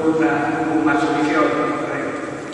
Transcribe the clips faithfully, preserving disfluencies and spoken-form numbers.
con un mazzo di fiori. Prego.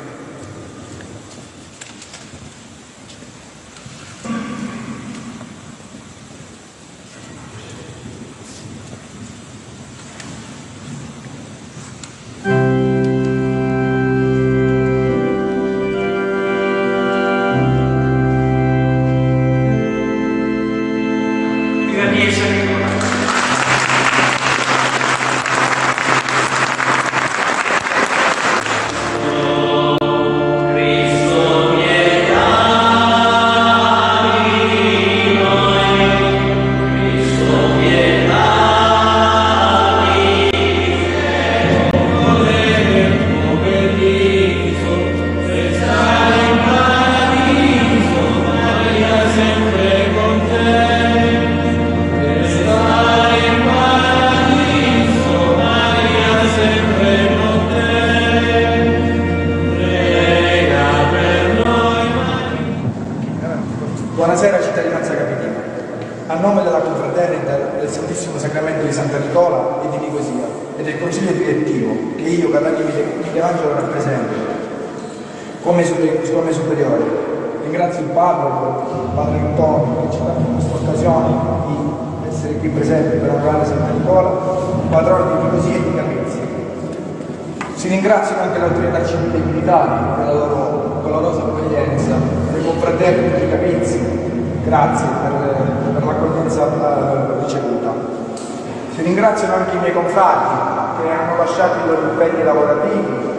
Buonasera cittadinanza capitina. A nome della confraternita del Santissimo Sacramento di Santa Nicola e di Nicosia e del Consiglio direttivo che io, Catania Michelangelo, rappresento come, come superiore, ringrazio il parroco, il padre Antonio, che ci ha dato in questa occasione di essere qui presente per onorare Santa Nicola, patrono di Nicosia e di Capizzi. Si ringraziano anche le autorità civili e militari per la loro colorosa accoglienza, le confraternite di Capizzi, grazie per, per l'accoglienza uh, ricevuta. Si ringraziano anche i miei confrati che hanno lasciato i loro impegni lavorativi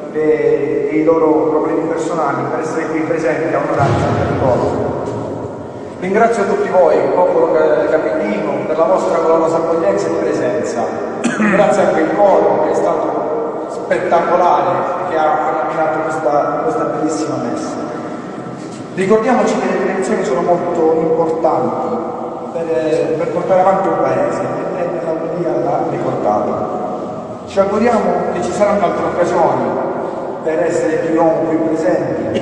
e, e i loro problemi personali per essere qui presenti a onorare Santa Nicola. Ringrazio tutti voi, il popolo capitino, per la vostra colorosa accoglienza e presenza. Grazie anche al coro che è stato spettacolare, che ha nominato questa, questa bellissima messa. Ricordiamoci che le elezioni sono molto importanti per, per portare avanti un paese e l'Aurelia l'ha ricordato. Ci auguriamo che ci saranno altre occasioni per essere più non qui presenti.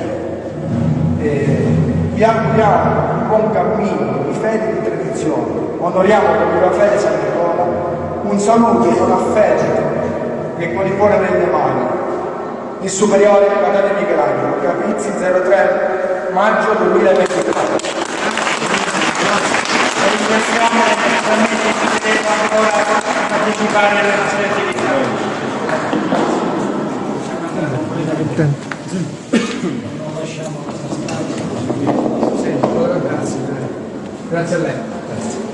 E vi auguriamo un buon cammino di fede e di tradizione. Onoriamo con viva fede San Nicola. Un saluto con affetto e con il cuore nelle mani. Il superiore Catania Michelangelo, Capizzi, zero tre maggio duemilaventiquattro. E ringraziamo naturalmente chi deve ancora partecipare alle nostre attività. Grazie. Grazie a lei. Grazie.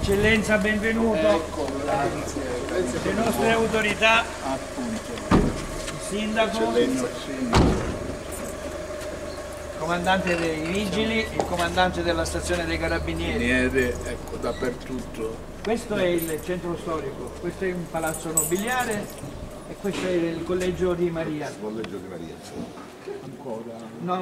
Eccellenza, benvenuto. Ecco, grazie. grazie Le nostre autorità, appunto. il sindaco, Eccellenza, il comandante dei vigili, il comandante della stazione dei carabinieri. Niente, ecco, dappertutto. Questo è il centro storico, questo è un palazzo nobiliare e questo è il collegio di Maria. Il collegio di Maria, sì. Ancora. No.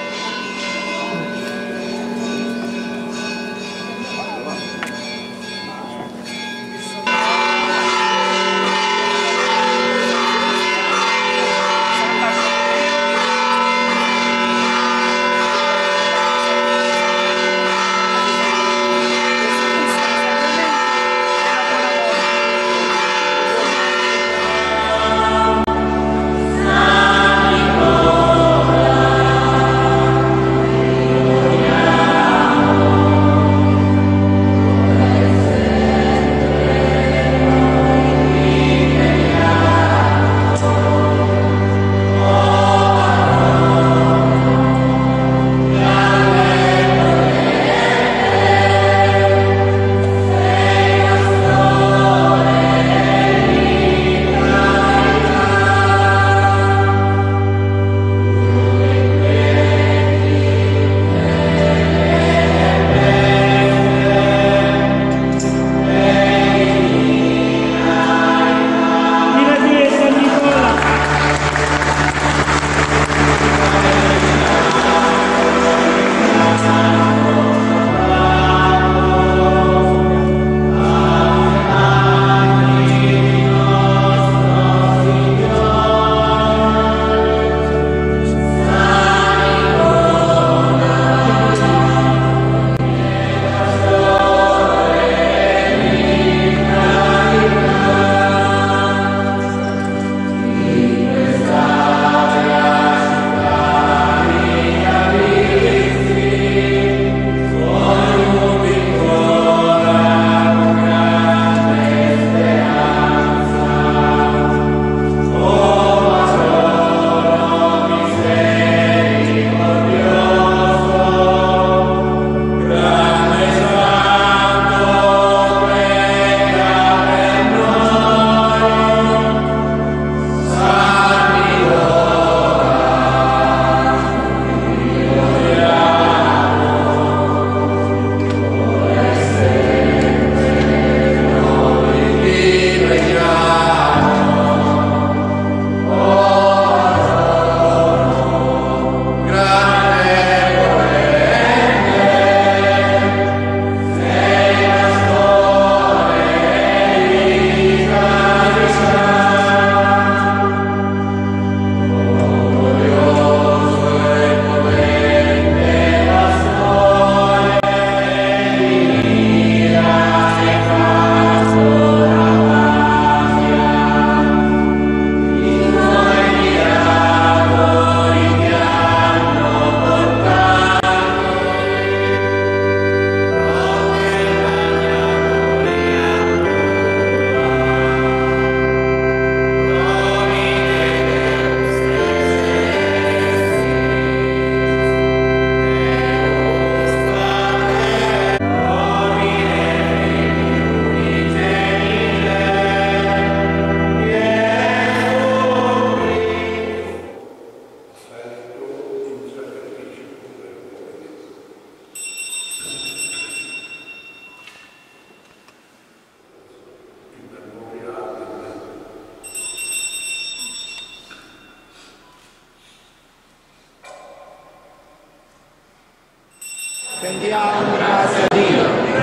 Rendiamo grazie a Dio.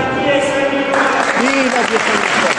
Viva Gesù Cristo.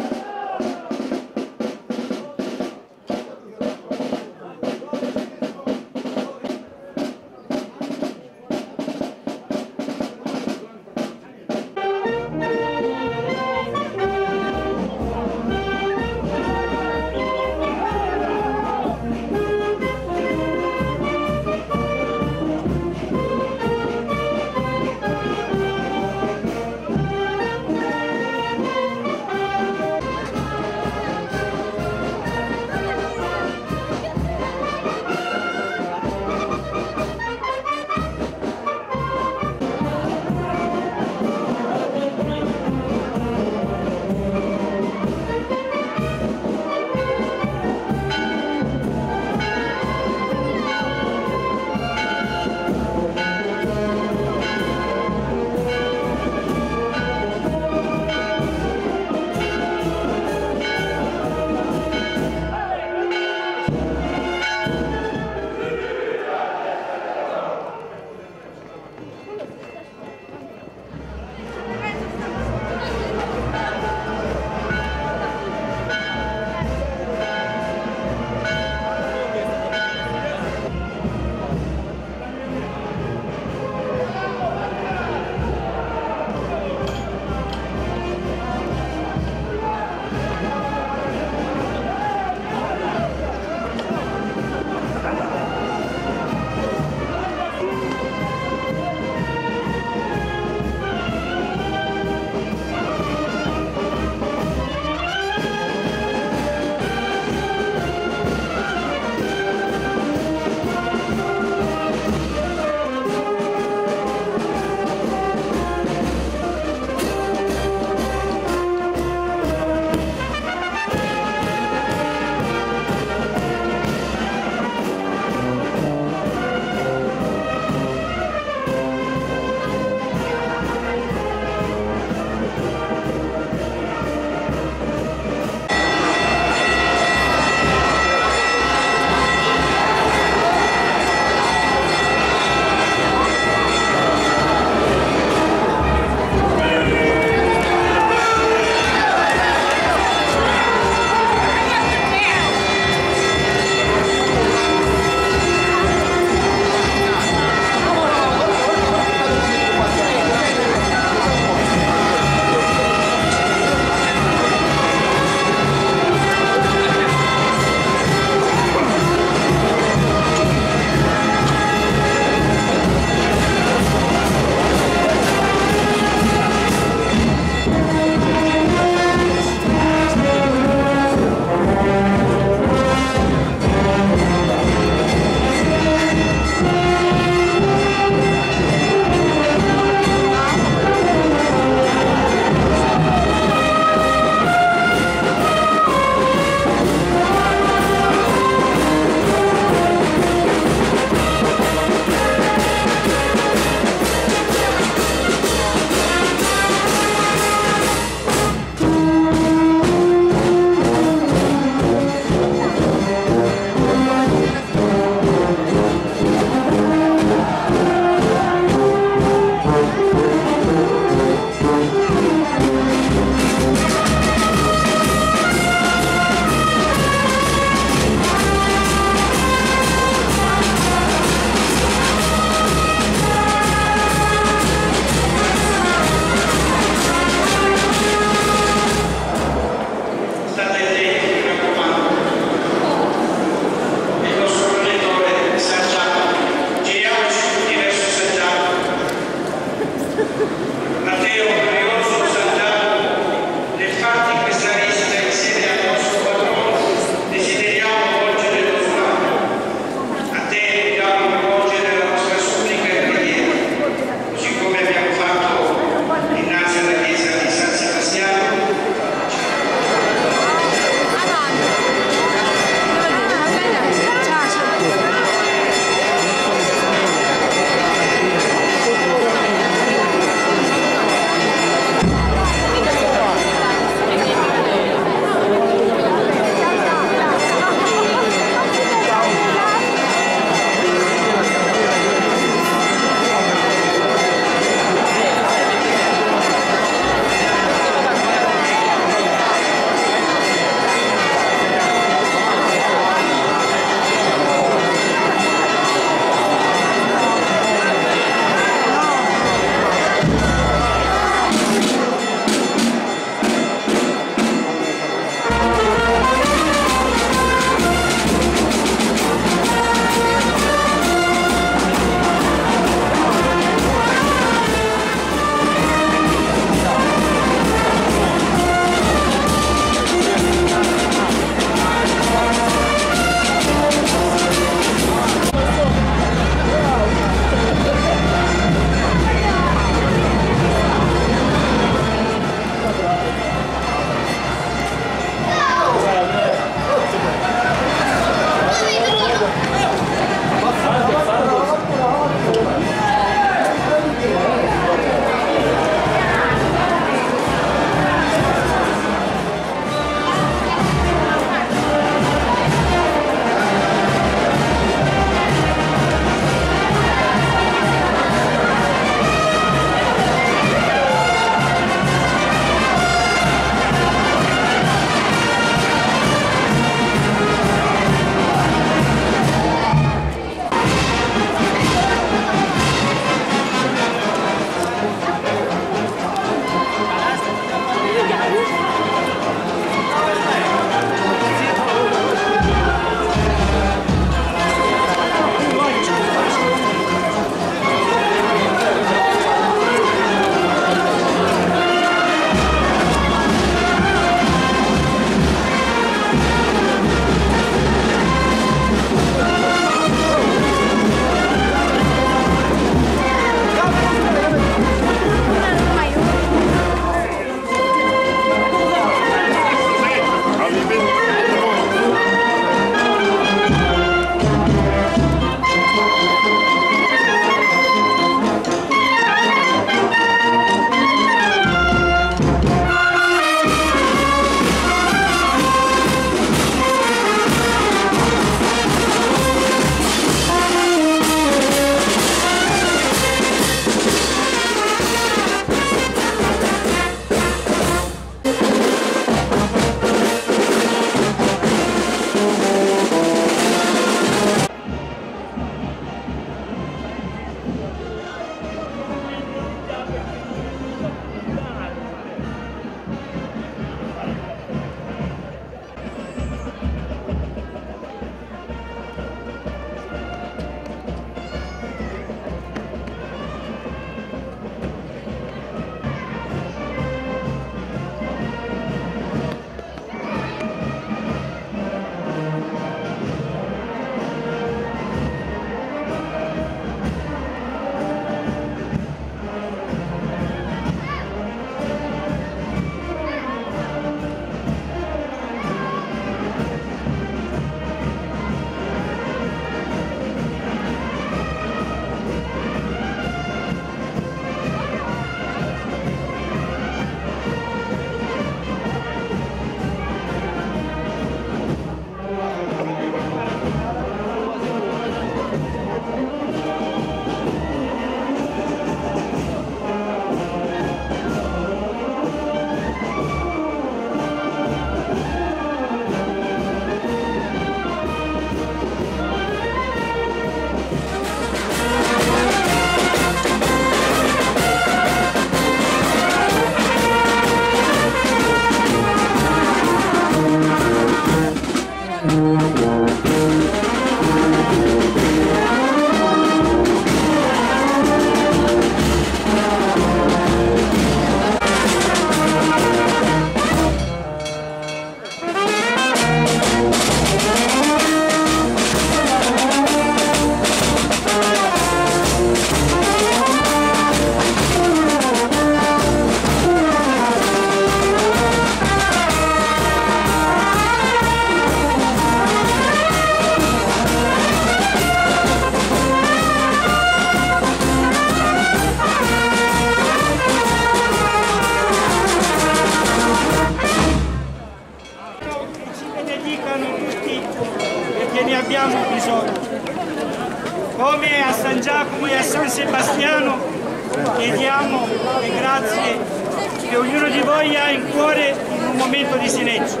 vengano tutti perché ne abbiamo bisogno. Come a San Giacomo e a San Sebastiano chiediamo le grazie che ognuno di voi ha in cuore in un momento di silenzio.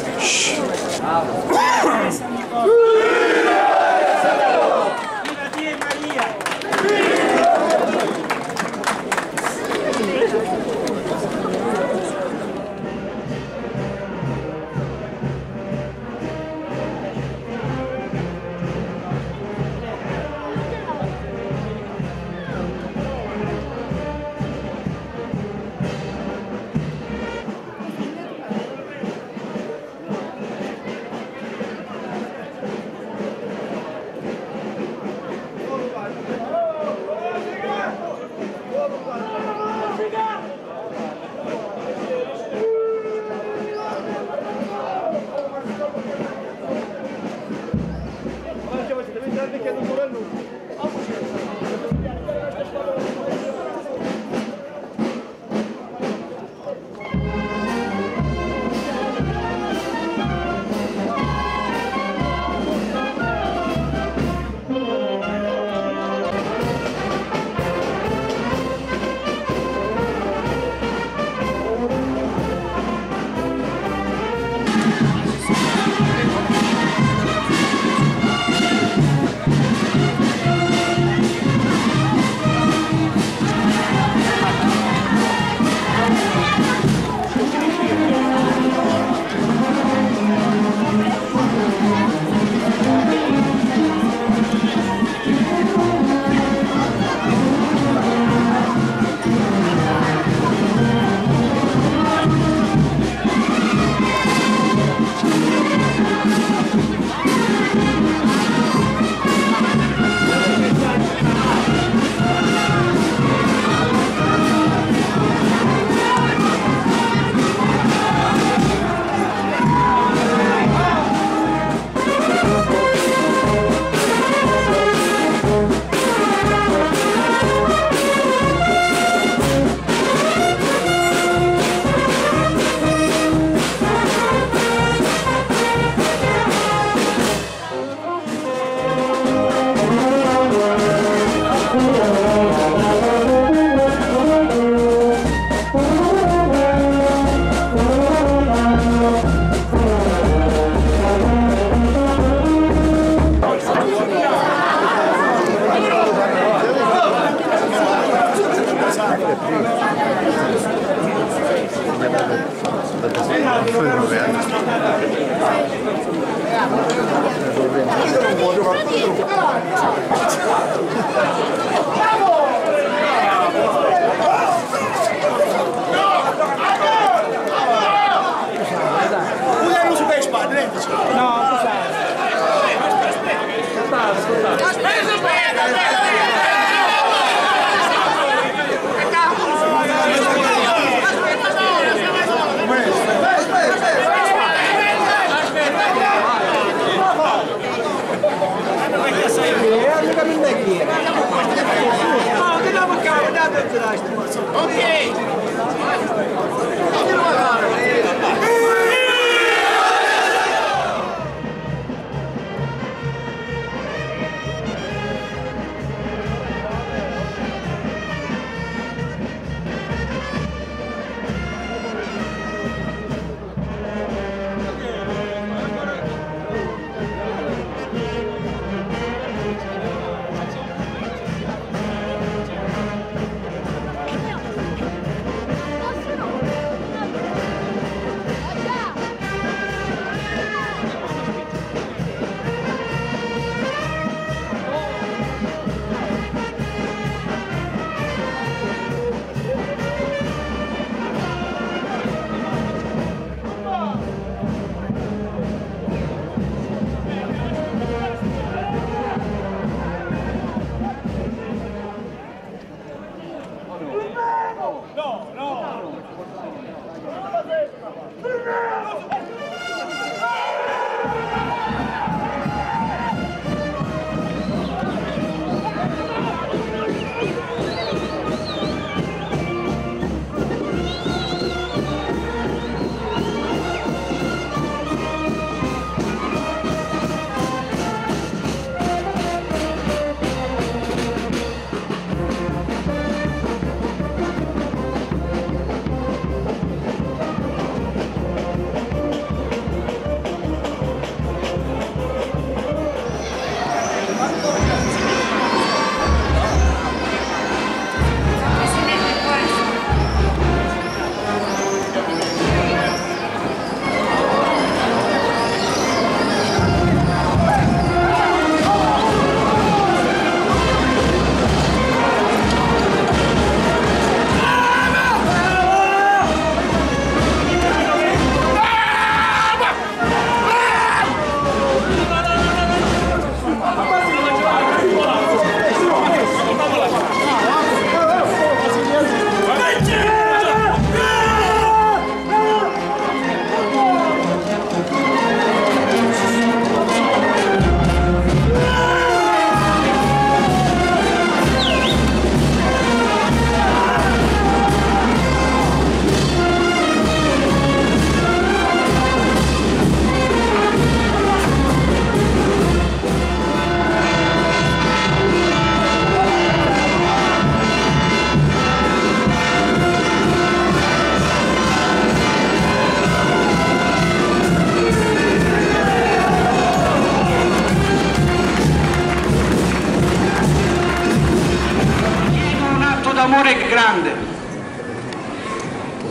Viva Dio e Maria!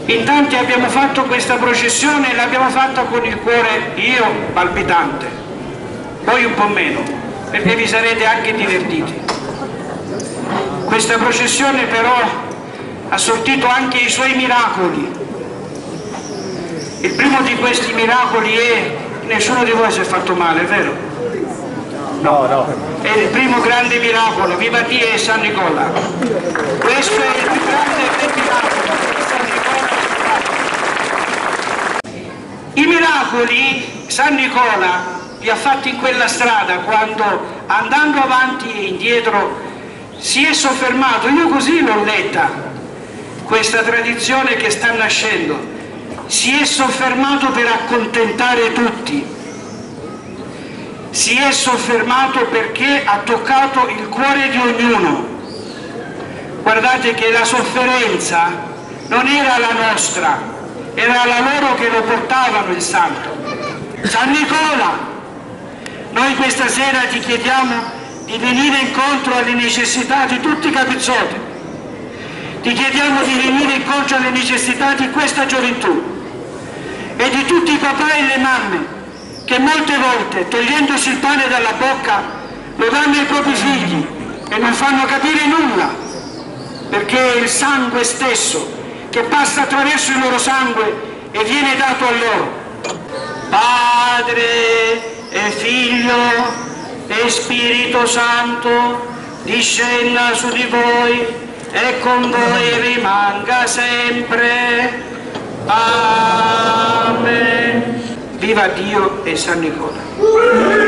In tanti abbiamo fatto questa processione e l'abbiamo fatta con il cuore, io palpitante, voi un po' meno, perché vi sarete anche divertiti. Questa processione però ha sortito anche i suoi miracoli. Il primo di questi miracoli è nessuno di voi si è fatto male, è vero? No, no. È il primo grande miracolo, viva Dio e San Nicola. Questo è il più grande miracolo. San Nicola. I miracoli San Nicola li ha fatti in quella strada quando, andando avanti e indietro, si è soffermato. Io così l'ho letta, questa tradizione che sta nascendo. Si è soffermato per accontentare tutti, si è soffermato perché ha toccato il cuore di ognuno. Guardate che la sofferenza non era la nostra, era la loro che lo portavano il santo. San Nicola, noi questa sera ti chiediamo di venire incontro alle necessità di tutti i capizzoti, ti chiediamo di venire incontro alle necessità di questa gioventù e di tutti i papà e le mamme che molte volte, togliendosi il pane dalla bocca, lo danno ai propri figli e non fanno capire nulla, perché è il sangue stesso che passa attraverso il loro sangue e viene dato a loro. Padre e Figlio e Spirito Santo, discenda su di voi e con voi rimanga sempre. Amen. Viva Dio e San Nicola.